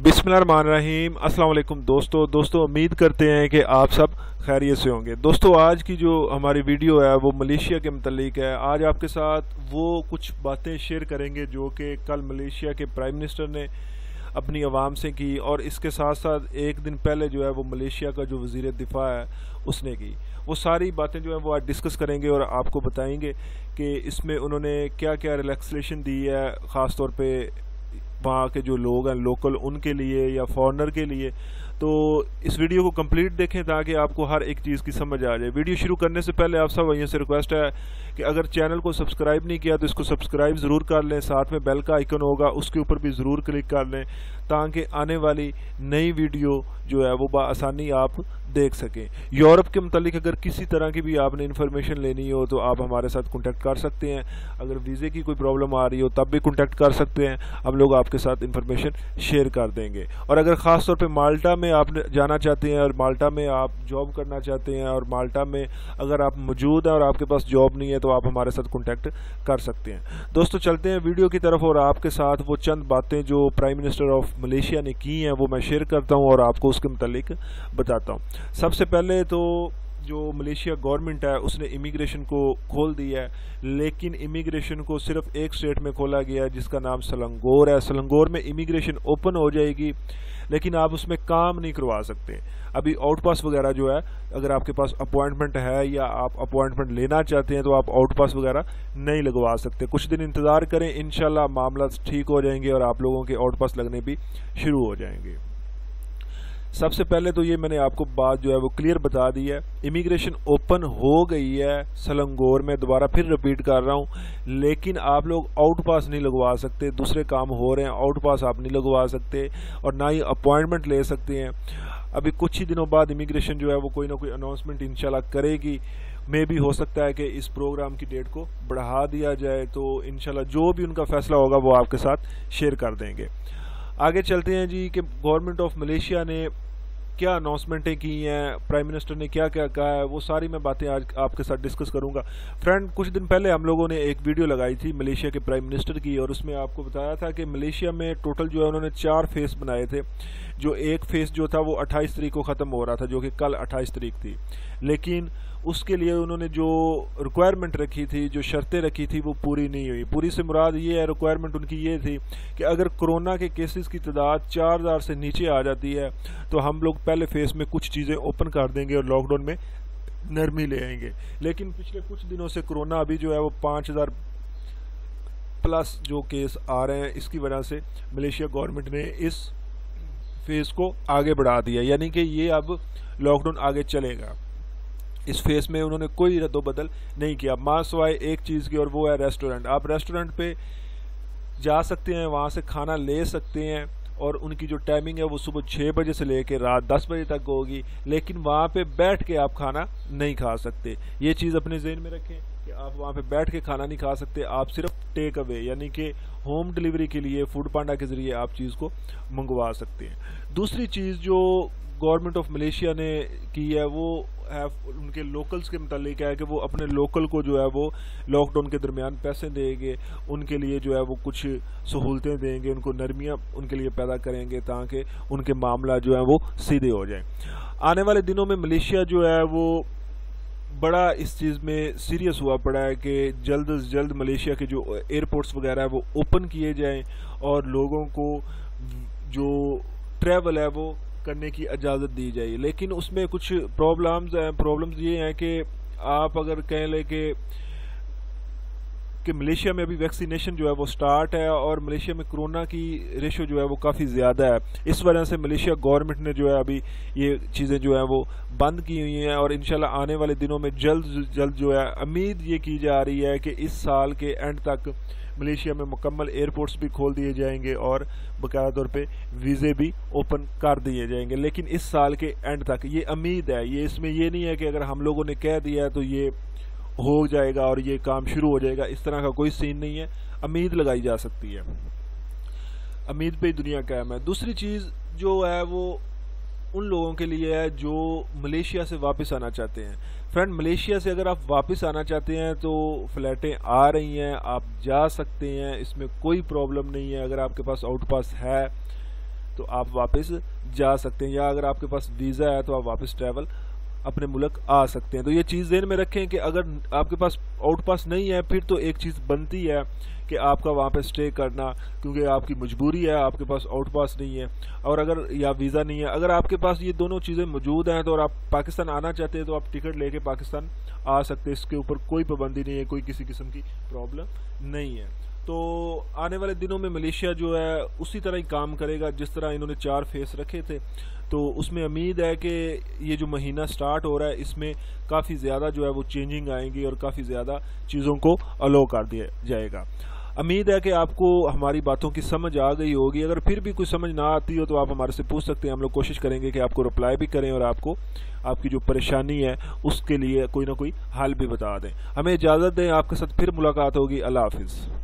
बिस्मिल्लाहिर्रहमानिर्रहीम। अस्सलाम वालेकुम दोस्तों उम्मीद करते हैं कि आप सब खैरियत से होंगे। दोस्तों आज की जो हमारी वीडियो है वो मलेशिया के मुतल्लिक है। आज आपके साथ वो कुछ बातें शेयर करेंगे जो कि कल मलेशिया के प्राइम मिनिस्टर ने अपनी आवाम से की, और इसके साथ साथ एक दिन पहले जो है वो मलेशिया का जो वज़ीर दिफा है उसने की। वो सारी बातें जो है वो आज डिस्कस करेंगे और आपको बताएंगे कि इसमें उन्होंने क्या क्या रिलैक्सेशन दी है, ख़ास तौर पे वहाँ के जो लोग हैं लोकल उनके लिए या फॉरेनर के लिए। तो इस वीडियो को कंप्लीट देखें ताकि आपको हर एक चीज़ की समझ आ जाए। वीडियो शुरू करने से पहले आप सब वहीं से रिक्वेस्ट है कि अगर चैनल को सब्सक्राइब नहीं किया तो इसको सब्सक्राइब ज़रूर कर लें, साथ में बेल का आइकन होगा उसके ऊपर भी ज़रूर क्लिक कर लें ताकि आने वाली नई वीडियो जो है वो बआसानी आप देख सकें। यूरोप के मुतालिक अगर किसी तरह की भी आपने इन्फॉर्मेशन लेनी हो तो आप हमारे साथ कॉन्टैक्ट कर सकते हैं। अगर वीज़े की कोई प्रॉब्लम आ रही हो तब भी कॉन्टैक्ट कर सकते हैं, हम लोग आपके साथ इन्फॉर्मेशन शेयर कर देंगे। और अगर ख़ास तौर पे माल्टा में आप जाना चाहते हैं और माल्टा में आप जॉब करना चाहते हैं और माल्टा में अगर आप मौजूद हैं और आपके पास जॉब नहीं है तो आप हमारे साथ कॉन्टैक्ट कर सकते हैं। दोस्तों चलते हैं वीडियो की तरफ और आपके साथ वो चंद बातें जो प्राइम मिनिस्टर ऑफ मलेशिया ने की हैं वो मैं शेयर करता हूँ और आपको उसके मुतालिक बताता हूँ। सबसे पहले तो जो मलेशिया गवर्नमेंट है उसने इमिग्रेशन को खोल दिया है, लेकिन इमिग्रेशन को सिर्फ एक स्टेट में खोला गया है जिसका नाम सलंगोर है। सलंगोर में इमिग्रेशन ओपन हो जाएगी लेकिन आप उसमें काम नहीं करवा सकते। अभी आउट पास वगैरह जो है, अगर आपके पास अपॉइंटमेंट है या आप अपॉइंटमेंट लेना चाहते हैं तो आप आउट पास वगैरह नहीं लगवा सकते। कुछ दिन इंतज़ार करें, इंशाल्लाह मामला ठीक हो जाएंगे और आप लोगों के आउट पास लगने भी शुरू हो जाएंगे। सबसे पहले तो ये मैंने आपको बात जो है वो क्लियर बता दी है, इमिग्रेशन ओपन हो गई है सलंगोर में। दोबारा फिर रिपीट कर रहा हूँ, लेकिन आप लोग आउट पास नहीं लगवा सकते। दूसरे काम हो रहे हैं, आउट पास आप नहीं लगवा सकते और ना ही अपॉइंटमेंट ले सकते हैं। अभी कुछ ही दिनों बाद इमिग्रेशन जो है वो कोई ना कोई अनाउंसमेंट इंशाल्लाह करेगी। मे भी हो सकता है कि इस प्रोग्राम की डेट को बढ़ा दिया जाए, तो इंशाल्लाह जो भी उनका फैसला होगा वो आपके साथ शेयर कर देंगे। आगे चलते हैं जी कि गवर्नमेंट ऑफ मलेशिया ने क्या अनाउंसमेंटें की हैं, प्राइम मिनिस्टर ने क्या क्या कहा है, वो सारी मैं बातें आज आपके साथ डिस्कस करूंगा। फ्रेंड, कुछ दिन पहले हम लोगों ने एक वीडियो लगाई थी मलेशिया के प्राइम मिनिस्टर की और उसमें आपको बताया था कि मलेशिया में टोटल जो है उन्होंने 4 फेस बनाए थे। जो एक फेस जो था वो 28 तारीख को ख़त्म हो रहा था, जो कि कल 28 तारीख थी, लेकिन उसके लिए उन्होंने जो रिक्वायरमेंट रखी थी, जो शर्तें रखी थी वो पूरी नहीं हुई। पूरी से मुराद ये है, रिक्वायरमेंट उनकी ये थी कि अगर कोरोना के केसेस की तादाद 4000 से नीचे आ जाती है तो हम लोग पहले फेस में कुछ चीज़ें ओपन कर देंगे और लॉकडाउन में नरमी ले आएंगे। लेकिन पिछले कुछ दिनों से कोरोना अभी जो है वो 5000 प्लस जो केस आ रहे हैं, इसकी वजह से मलेशिया गवर्नमेंट ने इस फेस को आगे बढ़ा दिया, यानी कि ये अब लॉकडाउन आगे चलेगा। इस फेस में उन्होंने कोई रद्दोबदल नहीं किया मां सिवाय एक चीज़ की, और वो है रेस्टोरेंट। आप रेस्टोरेंट पे जा सकते हैं, वहाँ से खाना ले सकते हैं और उनकी जो टाइमिंग है वो सुबह 6 बजे से लेकर रात 10 बजे तक होगी, लेकिन वहाँ पे बैठ के आप खाना नहीं खा सकते। ये चीज़ अपने जहन में रखें कि आप वहाँ पे बैठ के खाना नहीं खा सकते। आप सिर्फ टेक अवे यानी कि होम डिलीवरी के लिए फूड पांडा के ज़रिए आप चीज़ को मंगवा सकते हैं। दूसरी चीज़ जो गवर्नमेंट ऑफ मलेशिया ने की है वो है उनके लोकल्स के मुतालिक है कि वो अपने लोकल को जो है वो लॉकडाउन के दरमियान पैसे देंगे, उनके लिए जो है वो कुछ सहूलतें देंगे, उनको नरमियाँ उनके लिए पैदा करेंगे ताकि उनके मामला जो है वो सीधे हो जाएं। आने वाले दिनों में मलेशिया जो है वो बड़ा इस चीज़ में सीरियस हुआ पड़ा है कि जल्द से जल्द मलेशिया के जो एयरपोर्ट्स वगैरह है वो ओपन किए जाएँ और लोगों को जो ट्रैवल है वो करने की इजाज़त दी जाए। लेकिन उसमें कुछ प्रॉब्लम्स ये हैं कि आप अगर कह लें कि मलेशिया में अभी वैक्सीनेशन जो है वो स्टार्ट है और मलेशिया में कोरोना की रेशो जो है वो काफ़ी ज़्यादा है। इस वजह से मलेशिया गवर्नमेंट ने जो है अभी ये चीज़ें जो है वो बंद की हुई हैं और इंशाल्लाह आने वाले दिनों में जल्द जो है उम्मीद ये की जा रही है कि इस साल के एंड तक मलेशिया में मुकम्मल एयरपोर्ट्स भी खोल दिए जाएंगे और बाकायदा तौर पे वीज़े भी ओपन कर दिए जाएंगे। लेकिन इस साल के एंड तक ये उम्मीद है, ये इसमें ये नहीं है कि अगर हम लोगों ने कह दिया तो ये हो जाएगा और ये काम शुरू हो जाएगा, इस तरह का कोई सीन नहीं है। उम्मीद लगाई जा सकती है, उम्मीद पे ही दुनिया कायम है। दूसरी चीज़ जो है वो उन लोगों के लिए है जो मलेशिया से वापस आना चाहते हैं। फ्रेंड, मलेशिया से अगर आप वापस आना चाहते हैं तो फ़्लाइटें आ रही हैं, आप जा सकते हैं, इसमें कोई प्रॉब्लम नहीं है। अगर आपके पास आउट पास है तो आप वापस जा सकते हैं, या अगर आपके पास वीज़ा है तो आप वापस ट्रैवल अपने मुल्क आ सकते हैं। तो ये चीज़ ध्यान में रखें कि अगर आपके पास आउट पास नहीं है फिर तो एक चीज़ बनती है कि आपका वहाँ पे स्टे करना, क्योंकि आपकी मजबूरी है, आपके पास आउट पास नहीं है और अगर या वीज़ा नहीं है। अगर आपके पास ये दोनों चीज़ें मौजूद हैं तो और आप पाकिस्तान आना चाहते हैं तो आप टिकट लेके पाकिस्तान आ सकते हैं, इसके ऊपर कोई पाबंदी नहीं है, कोई किसी किस्म की प्रॉब्लम नहीं है। तो आने वाले दिनों में मलेशिया जो है उसी तरह ही काम करेगा जिस तरह इन्होंने 4 फेस रखे थे। तो उसमें उम्मीद है कि ये जो महीना स्टार्ट हो रहा है इसमें काफ़ी ज़्यादा जो है वो चेंजिंग आएंगी और काफ़ी ज़्यादा चीज़ों को अलो कर दिया जाएगा। उम्मीद है कि आपको हमारी बातों की समझ आ गई होगी। अगर फिर भी कोई समझ ना आती हो तो आप हमारे से पूछ सकते हैं, हम लोग कोशिश करेंगे कि आपको रिप्लाई भी करें और आपको आपकी जो परेशानी है उसके लिए कोई ना कोई हल भी बता दें। हमें इजाज़त दें, आपके साथ फिर मुलाकात होगी। अल्लाह हाफिज़।